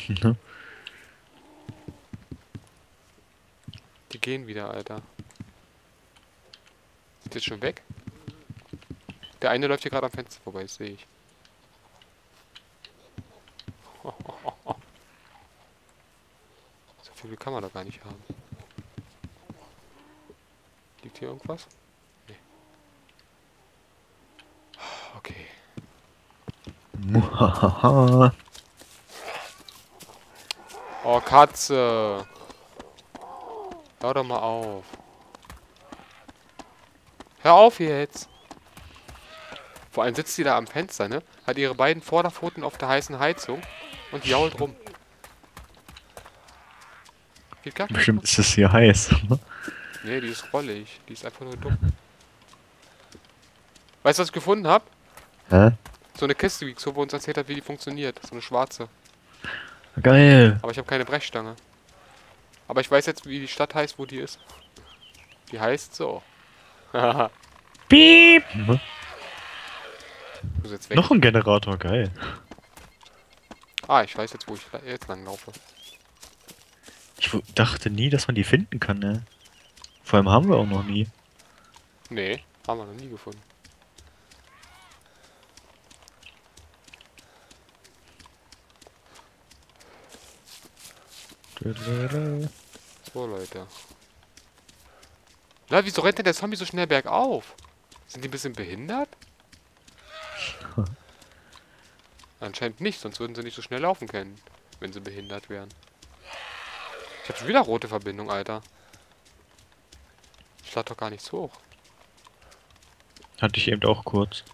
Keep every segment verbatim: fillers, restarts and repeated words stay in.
Ne? Die gehen wieder, Alter. Sind jetzt schon weg? Der eine läuft hier gerade am Fenster vorbei, das sehe ich. So viel kann man doch gar nicht haben. Liegt hier irgendwas? Nee. Okay. Muhahaha. Oh, Katze. Hör doch mal auf. Hör auf jetzt. Vor allem sitzt sie da am Fenster, ne? Hat ihre beiden Vorderpfoten auf der heißen Heizung und jault rum. Geht gar nicht. Bestimmt ist es hier heiß. Nee, die ist rollig. Die ist einfach nur dumm. Weißt du, was ich gefunden habe? Hä? So eine Kiste, wie Xobo uns erzählt hat, wie die funktioniert. So eine schwarze. Geil. Aber ich habe keine Brechstange. Aber ich weiß jetzt, wie die Stadt heißt, wo die ist. Die heißt so. Haha. Piep. Du bist jetzt weg. Noch ein Generator, geil. Ah, ich weiß jetzt, wo ich jetzt lang laufe. Ich w- dachte nie, dass man die finden kann, ne? Vor allem haben wir auch noch nie. Nee, haben wir noch nie gefunden. So, Leute. Na, wieso rennt denn der Zombie so schnell bergauf? Sind die ein bisschen behindert? Anscheinend nicht, sonst würden sie nicht so schnell laufen können, wenn sie behindert wären. Ich hab schon wieder rote Verbindung, Alter. Ich lade doch gar nichts hoch. Hatte ich eben auch kurz.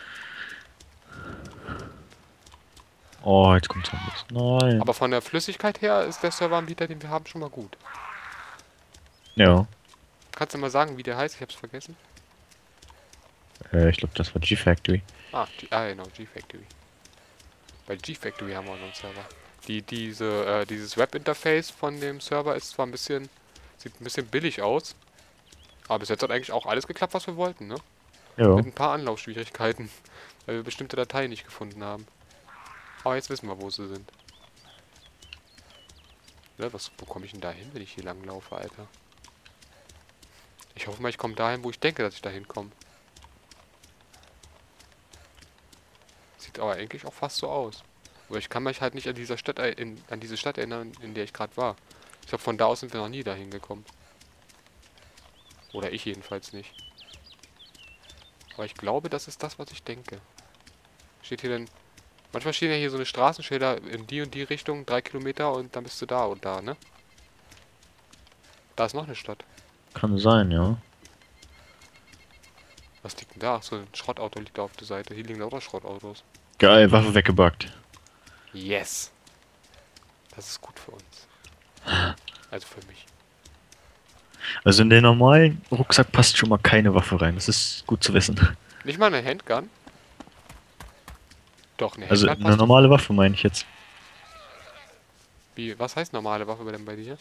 Oh, jetzt kommt Zombies. Nein. Aber von der Flüssigkeit her ist der Serveranbieter, den wir haben, schon mal gut. Ja. Kannst du mal sagen, wie der heißt? Ich hab's vergessen. Äh, ich glaube, das war G-Factory. Ah, G ah genau, G-Factory. Bei G-Factory haben wir auch noch einen Server. Die, diese, äh, dieses Web-Interface von dem Server ist zwar ein bisschen, sieht ein bisschen billig aus, aber bis jetzt hat eigentlich auch alles geklappt, was wir wollten, ne? Ja. Mit ein paar Anlaufschwierigkeiten, weil wir bestimmte Dateien nicht gefunden haben. Aber jetzt wissen wir, wo sie sind. Ja, was, wo komme ich denn da hin, wenn ich hier lang laufe, Alter? Ich hoffe mal, ich komme dahin, wo ich denke, dass ich dahin komme. Sieht aber eigentlich auch fast so aus. Aber ich kann mich halt nicht an dieser Stadt er- in, an diese Stadt erinnern, in der ich gerade war. Ich glaube, von da aus sind wir noch nie dahin gekommen. Oder ich jedenfalls nicht. Aber ich glaube, das ist das, was ich denke. Steht hier denn... Manchmal stehen ja hier so eine Straßenschilder in die und die Richtung, drei Kilometer und dann bist du da und da, ne? Da ist noch eine Stadt. Kann sein, ja. Was liegt denn da? Ach so, ein Schrottauto liegt da auf der Seite. Hier liegen lauter Schrottautos. Geil, Waffe weggebackt. Yes! Das ist gut für uns. Also für mich. Also in den normalen Rucksack passt schon mal keine Waffe rein. Das ist gut zu wissen. Nicht mal eine Handgun? Doch, eine Also Handgun eine passt. normale Waffe meine ich jetzt. Wie, was heißt normale Waffe denn bei dir?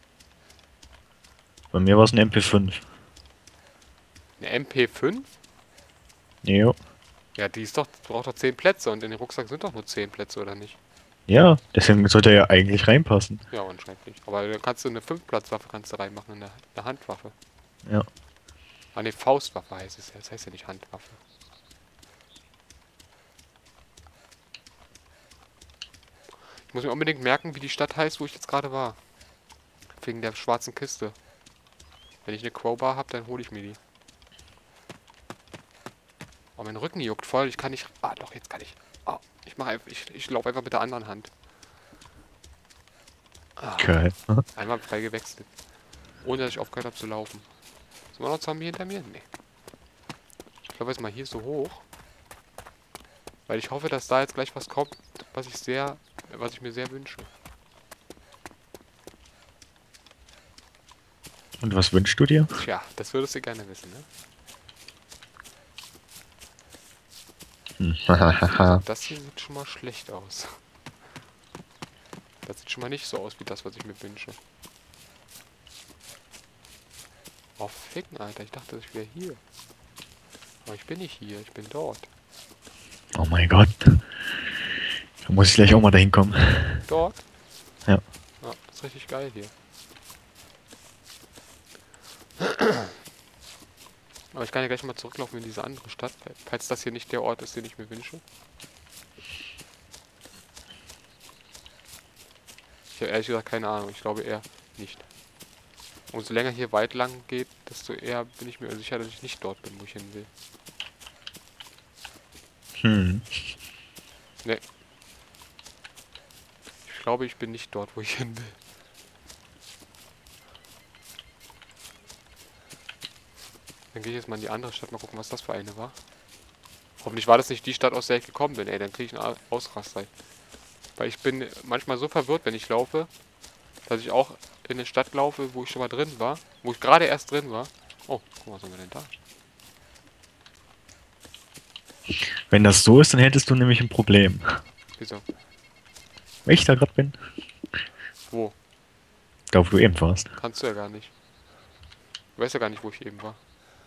Bei mir war es ein M P fünf. Eine M P fünf? Jo. Ja, die ist doch, braucht doch zehn Plätze und in den Rucksack sind doch nur zehn Plätze, oder nicht? Ja, deswegen sollte er ja eigentlich reinpassen. Ja, anscheinend nicht. Aber dann kannst du eine fünf Platz Waffe kannst du reinmachen, eine, eine Handwaffe. Ja. Ah ne, Faustwaffe heißt es ja. Das heißt ja nicht Handwaffe. Ich muss mir unbedingt merken, wie die Stadt heißt, wo ich jetzt gerade war. Wegen der schwarzen Kiste. Wenn ich eine Crowbar habe, dann hole ich mir die. Oh, mein Rücken juckt voll. Ich kann nicht... Ah, doch, jetzt kann ich... Oh, ich mache einfach... Ich, ich laufe einfach mit der anderen Hand. Ah, Geil. einmal frei gewechselt. Ohne, dass ich aufgehört habe zu laufen. Ist immer noch Zombie hinter mir? Nee. Ich glaube jetzt mal hier so hoch. Weil ich hoffe, dass da jetzt gleich was kommt, was ich sehr... Was ich mir sehr wünsche. Und was wünschst du dir? Tja, das würdest du gerne wissen, ne? Hm, hahaha. Das hier sieht schon mal schlecht aus. Das sieht schon mal nicht so aus wie das, was ich mir wünsche. Oh, ficken, Alter. Ich dachte, ich wäre hier. Aber ich bin nicht hier. Ich bin dort. Oh mein Gott. Da muss ich gleich auch mal dahin kommen. Dort? Ja. Ja, das ist richtig geil hier. Aber ich kann ja gleich mal zurücklaufen in diese andere Stadt, falls das hier nicht der Ort ist, den ich mir wünsche. Ich habe ehrlich gesagt keine Ahnung. Ich glaube eher nicht. Umso länger hier weit lang geht, desto eher bin ich mir sicher, dass ich nicht dort bin, wo ich hin will. Hm. Ne. Ich glaube, ich bin nicht dort, wo ich hin will. Dann gehe ich jetzt mal in die andere Stadt, mal gucken, was das für eine war. Hoffentlich war das nicht die Stadt, aus der ich gekommen bin, ey. Dann kriege ich einen Ausraster. Weil ich bin manchmal so verwirrt, wenn ich laufe, dass ich auch in eine Stadt laufe, wo ich schon mal drin war. Wo ich gerade erst drin war. Oh, guck mal, was haben wir denn da? Wenn das so ist, dann hättest du nämlich ein Problem. Wieso? Weil ich da gerade bin. Wo? Da, wo du eben warst. Kannst du ja gar nicht. Du weißt ja gar nicht, wo ich eben war.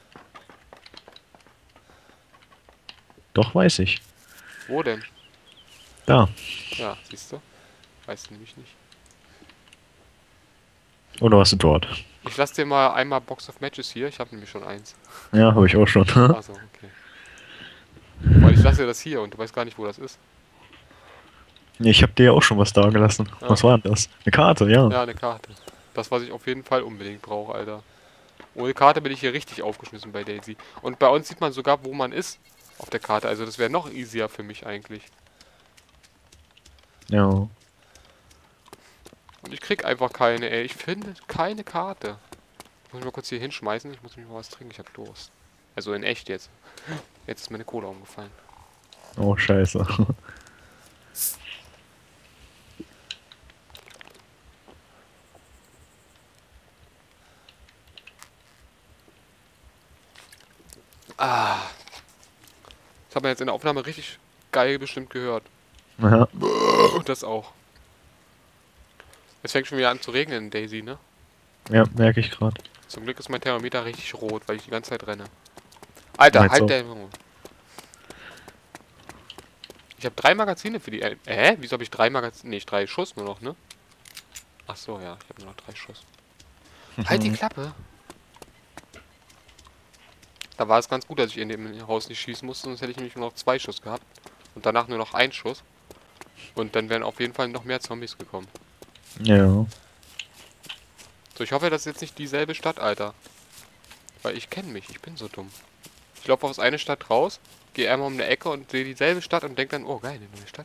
Doch, weiß ich. Wo denn? Da. Ja, siehst du? Weißt du nämlich nicht. Oder warst du dort? Ich lasse dir mal einmal Box of Matches hier. Ich habe nämlich schon eins. Ja, habe ich auch schon. Achso, okay. Weil ich lasse dir das hier und du weißt gar nicht, wo das ist. Ich habe dir ja auch schon was da gelassen. Ja. Was war denn das? Eine Karte, ja. Ja, eine Karte. Das, was ich auf jeden Fall unbedingt brauche, Alter. Ohne Karte bin ich hier richtig aufgeschmissen bei Daisy. Und bei uns sieht man sogar, wo man ist auf der Karte. Also das wäre noch easier für mich eigentlich. Ja. Und ich krieg einfach keine, ey. Ich finde keine Karte. Muss ich mal kurz hier hinschmeißen. Ich muss mich mal was trinken. Ich hab Durst. Also in echt jetzt. Jetzt ist meine Cola umgefallen. Oh, scheiße. Ah. Das hat man jetzt in der Aufnahme richtig geil bestimmt gehört. Ja. Und das auch. Es fängt schon wieder an zu regnen, Daisy, ne? Ja, merke ich gerade. Zum Glück ist mein Thermometer richtig rot, weil ich die ganze Zeit renne. Alter, Meinst halt du? der... Ich habe drei Magazine für die... Äh, hä? Wieso habe ich drei Magazine? Nee, ich drei Schuss nur noch, ne? Ach so, ja. Ich habe nur noch drei Schuss. Halt die Klappe! Da war es ganz gut, dass ich in dem Haus nicht schießen musste, sonst hätte ich nämlich nur noch zwei Schuss gehabt. Und danach nur noch ein Schuss. Und dann wären auf jeden Fall noch mehr Zombies gekommen. Ja. So, ich hoffe, das ist jetzt nicht dieselbe Stadt, Alter. Weil ich kenne mich, ich bin so dumm. Ich laufe aus einer Stadt raus, gehe einmal um eine Ecke und sehe dieselbe Stadt und denke dann, oh geil, eine neue Stadt.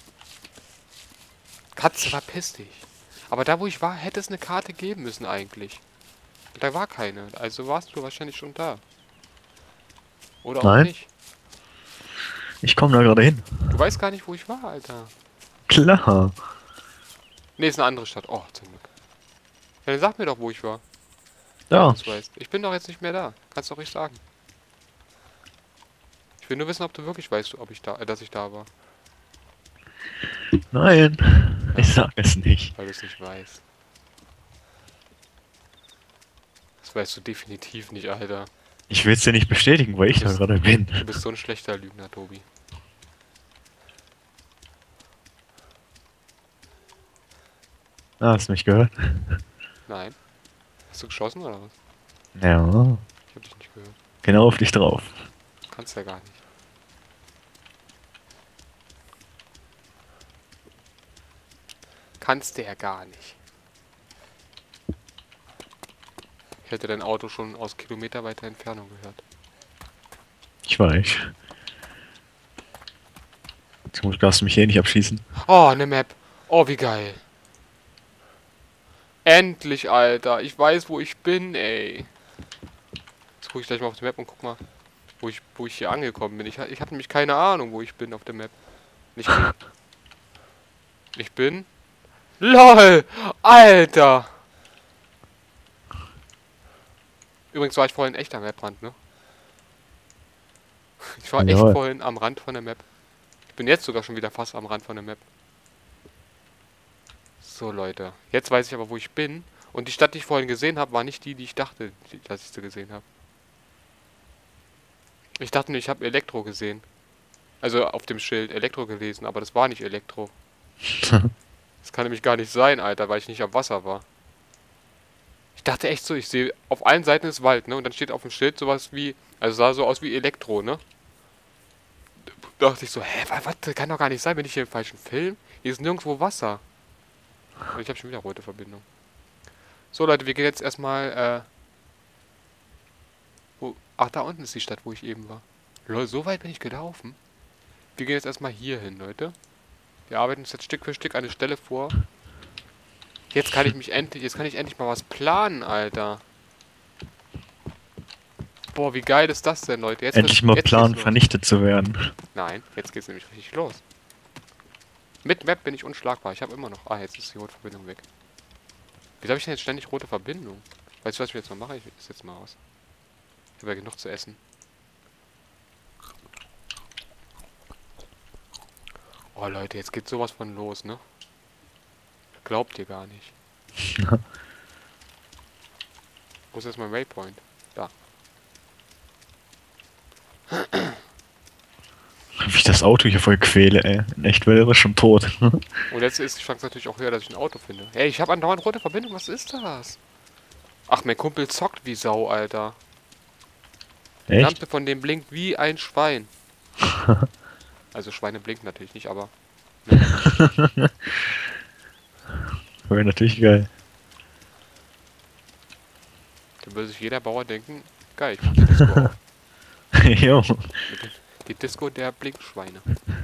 Katze, verpiss dich. Aber da, wo ich war, hätte es eine Karte geben müssen eigentlich. Da war keine, also warst du wahrscheinlich schon da. Oder auch Nein. nicht. Ich komme da gerade hin. Du weißt gar nicht, wo ich war, Alter. Klar. Ne, ist eine andere Stadt. Oh, zum Glück. Ja, dann sag mir doch, wo ich war. Ja. Das weißt. Ich bin doch jetzt nicht mehr da. Kannst doch nicht sagen. Ich will nur wissen, ob du wirklich weißt, ob ich da, äh, dass ich da war. Nein. Ich sag es nicht. Weil du es nicht weißt. Das weißt du definitiv nicht, Alter. Ich will es dir nicht bestätigen, weil ich da Bist- gerade bin. Du bist so ein schlechter Lügner, Tobi. Ah, hast du mich gehört? Nein. Hast du geschossen oder was? Ja. Ich hab dich nicht gehört. Genau auf dich drauf. Kannst ja gar nicht. Kannst du ja gar nicht. Ich hätte dein Auto schon aus kilometerweiter Entfernung gehört. Ich weiß. Jetzt muss- darfst du mich hier nicht abschießen. Oh, eine Map. Oh, wie geil. Endlich, Alter. Ich weiß, wo ich bin, ey. Jetzt gucke ich gleich mal auf die Map und guck mal, wo ich, wo ich hier angekommen bin. Ich, ha- ich habe nämlich keine Ahnung, wo ich bin auf der Map. Ich bin... Ich bin... LOL! Alter! Übrigens war ich vorhin echt am Maprand, ne? Ich war echt Jawohl. vorhin am Rand von der Map. Ich bin jetzt sogar schon wieder fast am Rand von der Map. So, Leute. Jetzt weiß ich aber, wo ich bin. Und die Stadt, die ich vorhin gesehen habe, war nicht die, die ich dachte, die- dass ich sie gesehen habe. Ich dachte nur, ich habe Elektro gesehen. Also auf dem Schild Elektro gelesen, aber das war nicht Elektro. Das kann kann nämlich gar nicht sein, Alter, weil ich nicht am Wasser war. Ich dachte echt so, ich sehe, auf allen Seiten ist Wald, ne? Und dann steht auf dem Schild sowas wie, also sah so aus wie Elektro, ne? Da dachte ich so, hä, was, das kann doch gar nicht sein, bin ich hier im falschen Film? Hier ist nirgendwo Wasser. Und ich habe schon wieder rote Verbindung. So, Leute, wir gehen jetzt erstmal, äh... Wo, ach, da unten ist die Stadt, wo ich eben war. Lol, so weit bin ich gelaufen. Wir gehen jetzt erstmal hier hin, Leute. Wir arbeiten uns jetzt Stück für Stück eine Stelle vor. Jetzt kann ich mich endlich, jetzt kann ich endlich mal was planen, Alter. Boah, wie geil ist das denn, Leute? Jetzt Endlich mal planen, vernichtet zu werden. Nein, jetzt geht's nämlich richtig los. Mit Map bin ich unschlagbar. Ich habe immer noch... Ah, jetzt ist die rote Verbindung weg. Wieso habe ich denn jetzt ständig rote Verbindung? Weißt du, was ich jetzt mal mache? Ich esse jetzt mal aus. Ich habe ja genug zu essen. Oh, Leute, jetzt geht sowas von los, ne? Glaubt ihr gar nicht. Wo ist jetzt mein Waypoint? Da. Wie ich das Auto hier voll quäle, ey. In echt wäre er schon tot. Und jetzt ist die Chance natürlich auch höher, dass ich ein Auto finde. Ey, ich habe andauernd rote Verbindung. Was ist das? Ach, mein Kumpel zockt wie Sau, Alter. Die Echt? Lampe von dem blinkt wie ein Schwein. Also Schweine blinken natürlich nicht, aber... Ne. Wäre natürlich geil. Dann würde sich jeder Bauer denken, geil, ich mach die Disco auf. Jo. Die Disco der Blinkschweine.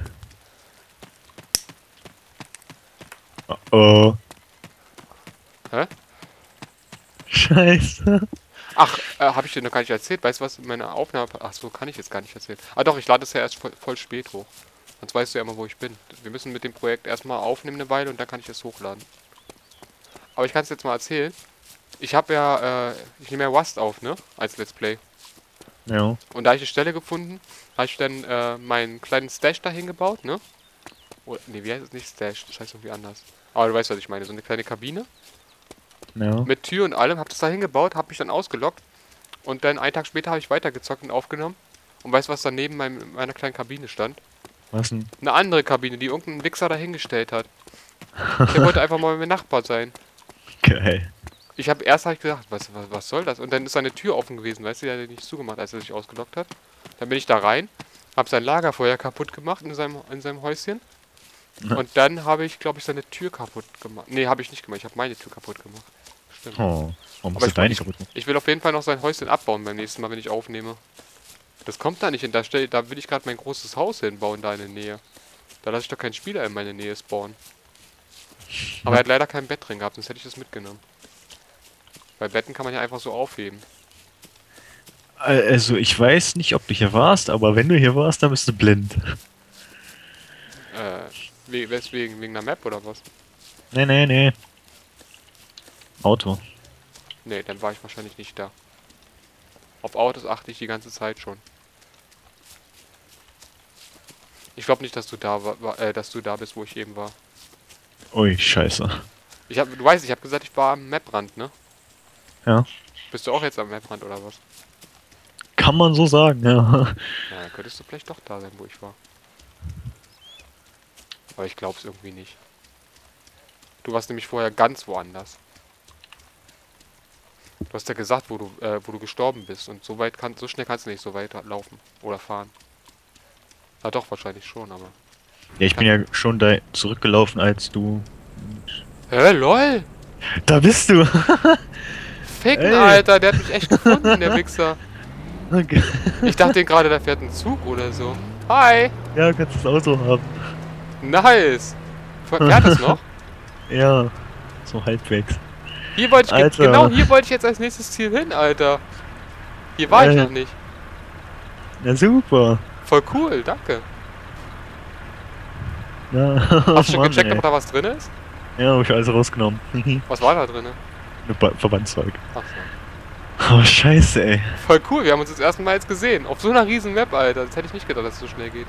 Oh oh. Hä? Scheiße. Ach, äh, habe ich dir noch gar nicht erzählt? Weißt du was, meine Aufnahme... Ach so, kann ich jetzt gar nicht erzählen. Ah doch, ich lade es ja erst voll, voll spät hoch. Sonst weißt du ja immer, wo ich bin. Wir müssen mit dem Projekt erstmal aufnehmen eine Weile und dann kann ich es hochladen. Aber ich kann es jetzt mal erzählen. Ich habe ja, äh, ich nehme ja Rust auf, ne? Als Let's Play. Ja. Und da habe ich eine Stelle gefunden, habe ich dann äh, meinen kleinen Stash dahin gebaut, ne? Oder, nee, wie heißt es nicht Stash? Das heißt irgendwie anders. Aber du weißt, was ich meine. So eine kleine Kabine. Ja. Mit Tür und allem. Hab das da hingebaut, hab mich dann ausgeloggt. Und dann einen Tag später habe ich weitergezockt und aufgenommen. Und weißt du, was da neben meinem, meiner kleinen Kabine stand? Was denn? Eine andere Kabine, die irgendein Wichser dahingestellt hat. Der wollte einfach mal mein Nachbar sein. Geil. Ich habe erst hab ich gedacht, was, was, was soll das? Und dann ist seine Tür offen gewesen, weißt du, der hat die nicht zugemacht, als er sich ausgeloggt hat. Dann bin ich da rein, habe sein Lagerfeuer kaputt gemacht in seinem, in seinem Häuschen. Und dann habe ich, glaube ich, seine Tür kaputt gemacht. Nee, habe ich nicht gemacht, ich habe meine Tür kaputt gemacht. Stimmt. Oh, warum Aber musst du ich, deine ich, kaputt machen? ich will auf jeden Fall noch sein Häuschen abbauen beim nächsten Mal, wenn ich aufnehme. Das kommt da nicht hin, da, stell, da will ich gerade mein großes Haus hinbauen, da in der Nähe. Da lasse ich doch keinen Spieler in meine Nähe spawnen. Aber er hat leider kein Bett drin gehabt, sonst hätte ich das mitgenommen. Weil Betten kann man ja einfach so aufheben. Also, ich weiß nicht, ob du hier warst, aber wenn du hier warst, dann bist du blind. Äh, we weswegen? Wegen der Map oder was? Nee, nee, nee. Auto. Nee, dann war ich wahrscheinlich nicht da. Auf Autos achte ich die ganze Zeit schon. Ich glaube nicht, dass du da war, äh, dass du da bist, wo ich eben war. Ui, scheiße. Ich hab, du weißt, ich habe gesagt, ich war am Maprand, ne? Ja. Bist du auch jetzt am Maprand oder was? Kann man so sagen, ja. Ja, dann könntest du vielleicht doch da sein, wo ich war. Aber ich glaube es irgendwie nicht. Du warst nämlich vorher ganz woanders. Du hast ja gesagt, wo du, äh, wo du gestorben bist. Und so weit kann, so schnell kannst du nicht so weit laufen oder fahren. Na doch, wahrscheinlich schon, aber... Ja, ich bin ja schon da zurückgelaufen, als du... Hä, lol! Da bist du! Ficken, Ey. Alter, der hat mich echt gefunden, der Wichser. Okay. Ich dachte gerade, da fährt ein Zug oder so. Hi! Ja, kannst das Auto haben. Nice! Fährt das noch? Ja, so halbwegs. Hier wollte ich, ge- Alter. genau hier wollte ich jetzt als nächstes Ziel hin, Alter. Hier war ich Äh. noch nicht. Na super. Voll cool, danke. Ja, Hast du schon Mann, gecheckt, ey. ob da was drin ist? Ja, hab ich alles rausgenommen. Was war da drin? Ba- Verbandszeug. Ach so. Oh, scheiße, ey. Voll cool, wir haben uns das erste Mal jetzt gesehen. Auf so einer riesen Map, Alter. Das hätte ich nicht gedacht, dass es so schnell geht.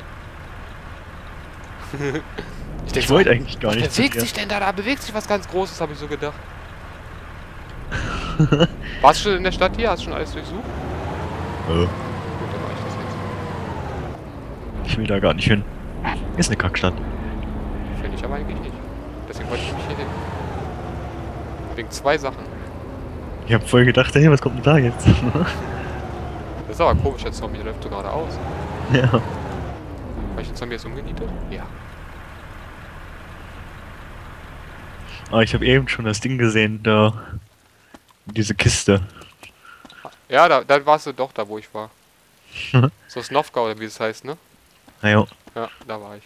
ich denk Ich so, wollte eigentlich gar was nicht zu bewegt dir. sich denn da? Da bewegt sich was ganz Großes, habe ich so gedacht. Warst du schon in der Stadt hier? Hast du schon alles durchsucht? Äh, Gut, dann mach ich das jetzt. ich will da gar nicht hin. Ist eine Kackstadt. Finde ich aber eigentlich nicht. Deswegen wollte ich mich hier hin. Wegen zwei Sachen. Ich hab voll gedacht, hey, was kommt denn da jetzt? Das ist aber komisch, der Zombie, der läuft so geradeaus. Ja. Habe ich den Zombie jetzt umgenietet? Ja. Aber ich habe eben schon das Ding gesehen, da. Diese Kiste. Ja, da, da warst du doch da, wo ich war. So Snovka oder wie es heißt, ne? Na jo. Ja, da war ich.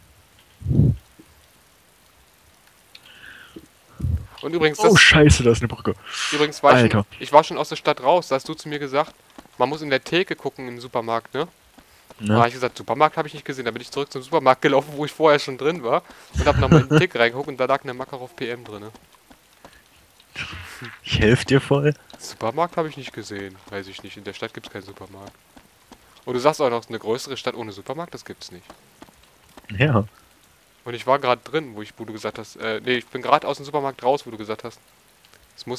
Und übrigens, das, Oh Scheiße, da ist eine Brücke. übrigens war ich, Alter. schon, ich war schon aus der Stadt raus, da hast du zu mir gesagt, man muss in der Theke gucken im Supermarkt, ne? Da habe Ne? ich gesagt, Supermarkt habe ich nicht gesehen. Da bin ich zurück zum Supermarkt gelaufen, wo ich vorher schon drin war. Und habe nochmal in den Tick reingeguckt und da lag eine Makarov P M drin. Ich helfe dir voll. Supermarkt habe ich nicht gesehen. Weiß ich nicht. In der Stadt gibt es keinen Supermarkt. Und du sagst auch noch, eine größere Stadt ohne Supermarkt, das gibt's nicht. Ja. Und ich war gerade drin, wo ich, wo du gesagt hast, äh, nee, ich bin gerade aus dem Supermarkt raus, wo du gesagt hast,